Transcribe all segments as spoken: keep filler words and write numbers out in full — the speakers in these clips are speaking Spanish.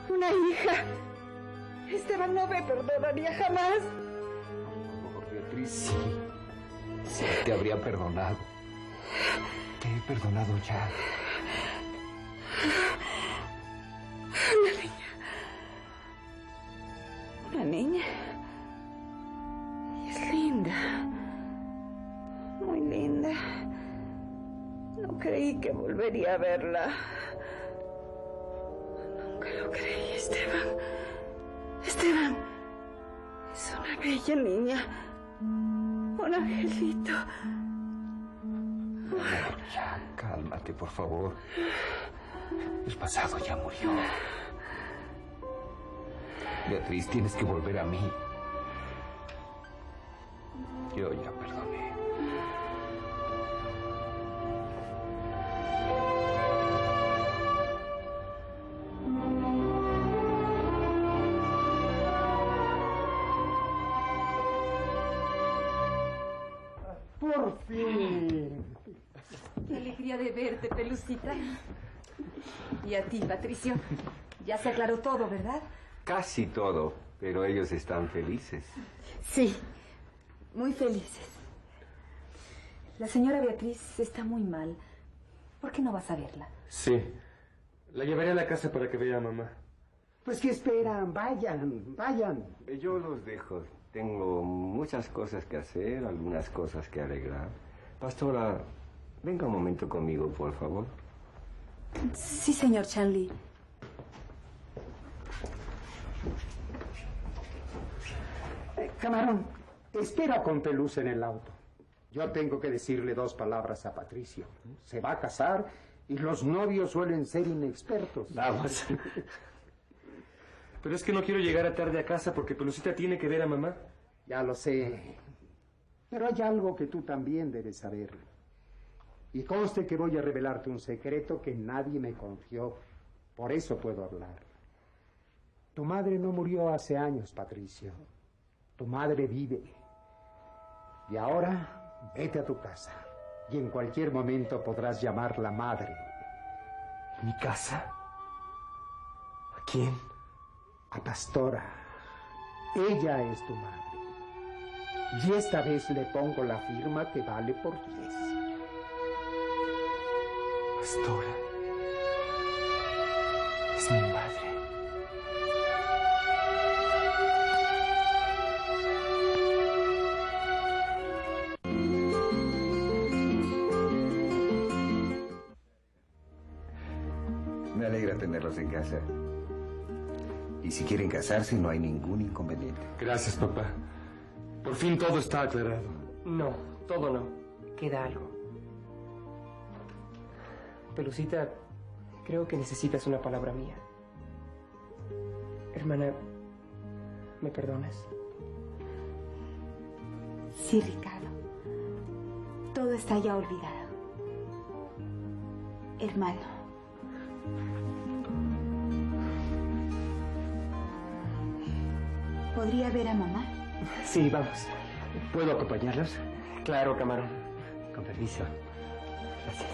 una hija. Esteban no me perdonaría jamás. Oh, Beatriz, sí. Sí, te habría perdonado. Te he perdonado ya. Una niña. Una niña. Y es linda. Muy linda. No creí que volvería a verla. Nunca lo creí, Esteban. Esteban, es una bella niña. Un angelito. Amor, ya, cálmate, por favor. El pasado ya murió. Beatriz, tienes que volver a mí. Yo ya perdoné. ¡Por fin! ¡Qué alegría de verte, Pelucita! Y a ti, Patricio. Ya se aclaró todo, ¿verdad? Casi todo, pero ellos están felices. Sí, muy felices. La señora Beatriz está muy mal. ¿Por qué no vas a verla? Sí. La llevaré a la casa para que vea a mamá. Pues que esperan, vayan, vayan. Yo los dejo. Tengo muchas cosas que hacer, algunas cosas que arreglar. Pastora, venga un momento conmigo, por favor. Sí, señor Chanley. Eh, camarón, espera con Pelusa en el auto. Yo tengo que decirle dos palabras a Patricio. Se va a casar y los novios suelen ser inexpertos. Vamos. Pero es que no quiero llegar a tarde a casa porque Pelucita tiene que ver a mamá. Ya lo sé. Pero hay algo que tú también debes saber. Y conste que voy a revelarte un secreto que nadie me confió. Por eso puedo hablar. Tu madre no murió hace años, Patricio. Tu madre vive. Y ahora, vete a tu casa. Y en cualquier momento podrás llamarla madre. ¿Mi casa? ¿A quién? A Pastora. Ella es tu madre. Y esta vez le pongo la firma que vale por diez. Pastora. Es mi madre. Me alegra tenerlos en casa. Y si quieren casarse, no hay ningún inconveniente. Gracias, papá. Por fin todo está aclarado. No, todo no. Queda algo. Pelucita, creo que necesitas una palabra mía. Hermana, ¿me perdonas? Sí, Ricardo. Todo está ya olvidado. Hermano. ¿Podría ver a mamá? Sí, vamos. ¿Puedo acompañarlos? Claro, camarón. Con permiso. Gracias.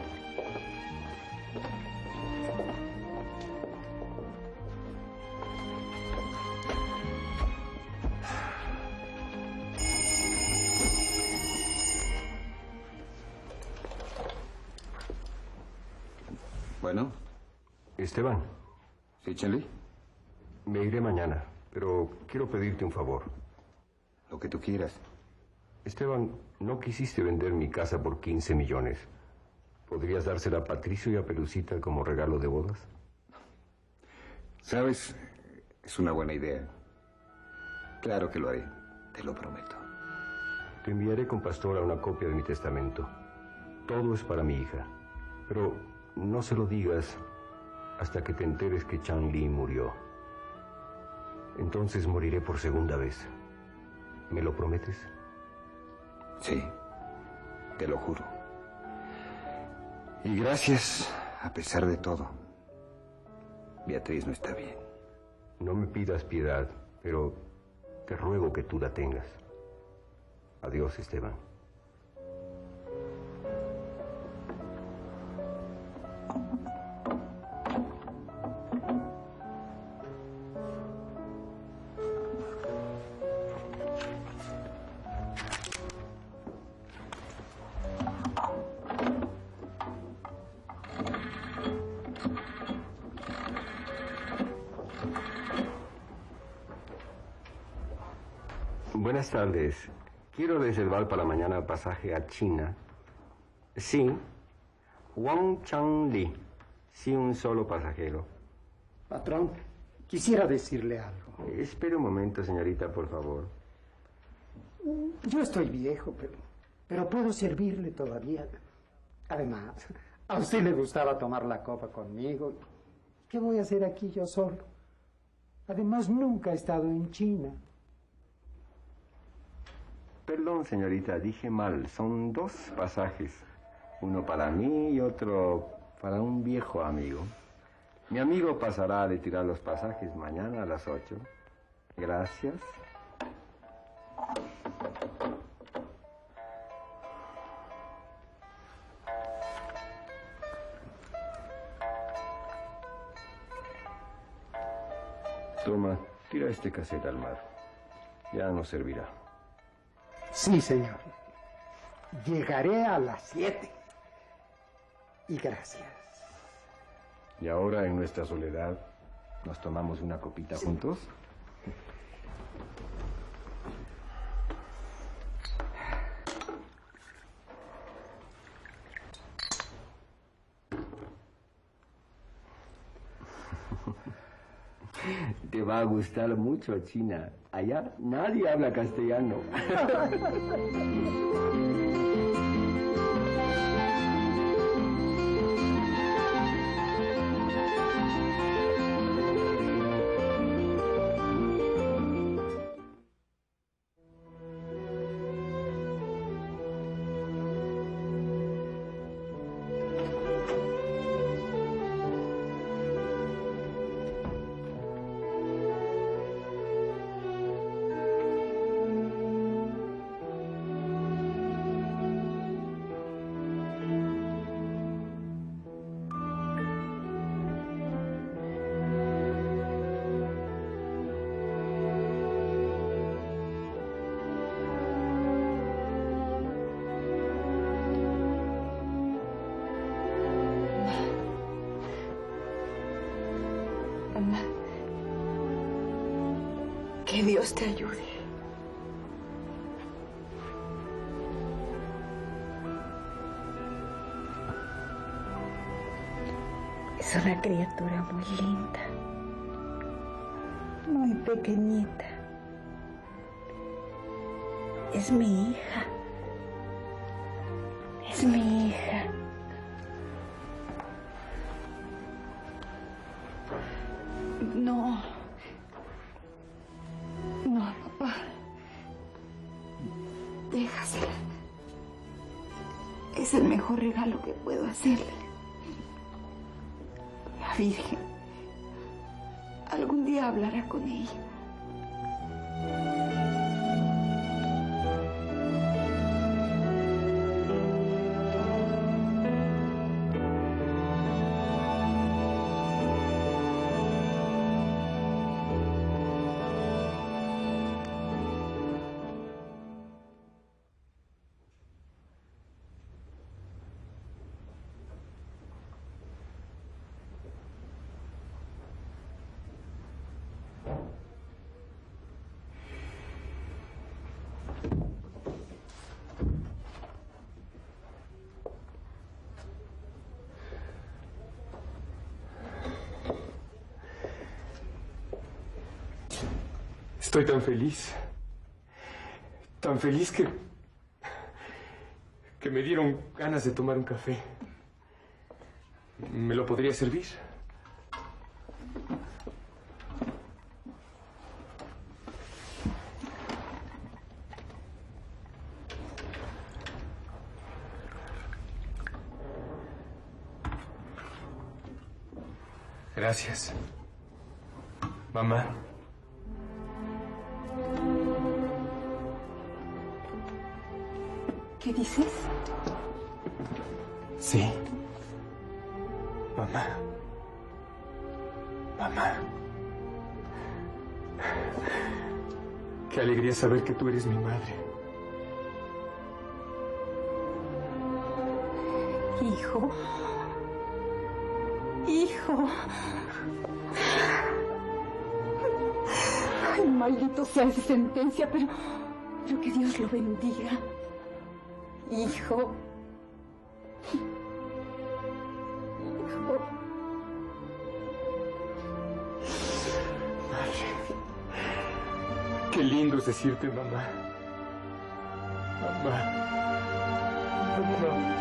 Bueno. Esteban. ¿Sí, Chanley? Me iré mañana, pero quiero pedirte un favor. Lo que tú quieras. Esteban, no quisiste vender mi casa por quince millones. ¿Podrías dársela a Patricio y a Pelucita como regalo de bodas? ¿Sabes? Es una buena idea. Claro que lo haré, te lo prometo. Te enviaré con Pastora una copia de mi testamento. Todo es para mi hija. Pero no se lo digas hasta que te enteres que Chanley murió. Entonces moriré por segunda vez. ¿Me lo prometes? Sí, te lo juro. Y gracias, a pesar de todo. Beatriz no está bien. No me pidas piedad, pero te ruego que tú la tengas. Adiós, Esteban. Buenas tardes. Quiero reservar para mañana el pasaje a China. Sí. Wang Changli. Sí, un solo pasajero. Patrón, quisiera decirle algo. Espere un momento, señorita, por favor. Yo estoy viejo, pero, pero puedo servirle todavía. Además, a usted le gustaba tomar la copa conmigo. ¿Qué voy a hacer aquí yo solo? Además, nunca he estado en China. Perdón, señorita, dije mal. Son dos pasajes. Uno para mí y otro para un viejo amigo. Mi amigo pasará a retirar los pasajes mañana a las ocho. Gracias. Toma, tira este cassette al mar. Ya no servirá. Sí, señor. Llegaré a las siete. Y gracias. Y ahora, en nuestra soledad, ¿nos tomamos una copita sí. juntos? Te va a gustar mucho, China. Allá nadie habla castellano. Mamá, que Dios te ayude. Es una criatura muy linda, muy pequeñita. Es mi hija. Es mi hija. No. No, papá. Déjasela. Es el mejor regalo que puedo hacerle. La Virgen algún día hablará con ella. Estoy tan feliz. Tan feliz que... que me dieron ganas de tomar un café. ¿Me lo podría servir? Gracias. Mamá. ¿Qué dices? Sí. Mamá. Mamá. Qué alegría saber que tú eres mi madre. Hijo. Hijo. Ay, maldito sea esa sentencia, pero... Pero que Dios lo bendiga. Hijo. Hijo. Madre. Qué lindo es decirte mamá. Mamá. Mamá.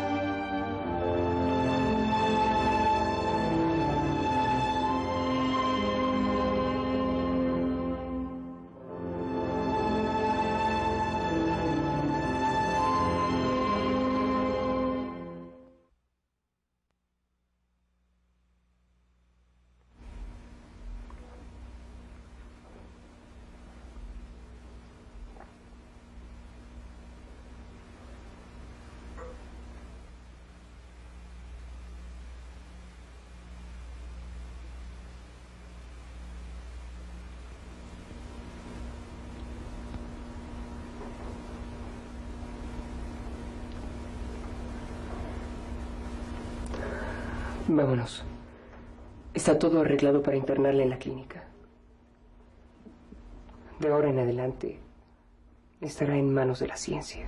Vámonos. Está todo arreglado para internarla en la clínica. De ahora en adelante estará en manos de la ciencia.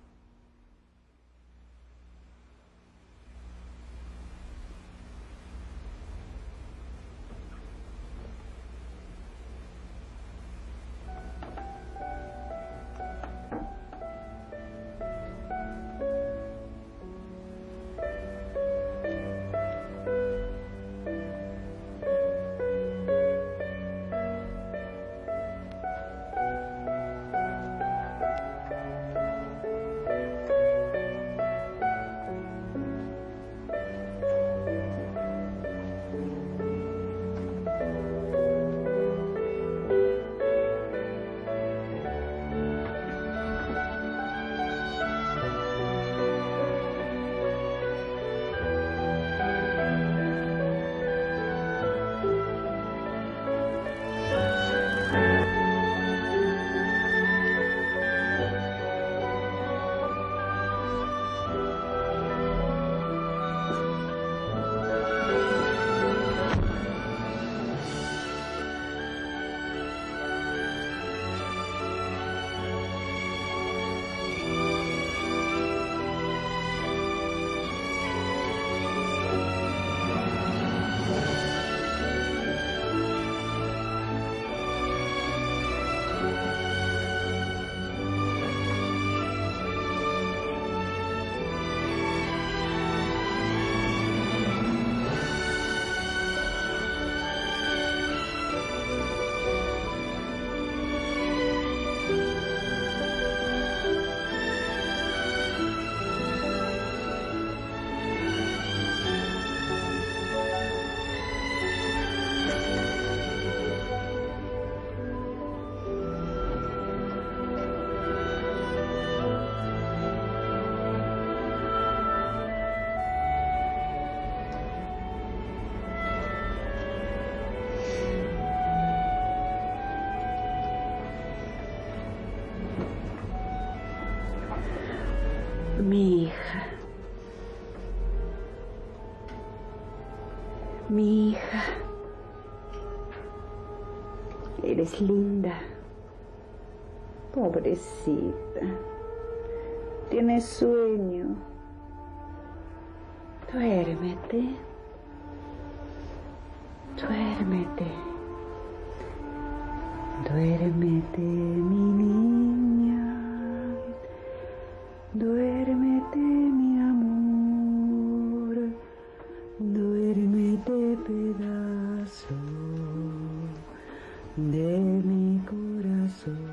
Mi hija. Mi hija. Eres linda. Pobrecita. Tienes sueño. Duérmete. Duérmete. Duérmete, mi niña. Duérmete, mi amor. Duérmete, pedazo de mi corazón.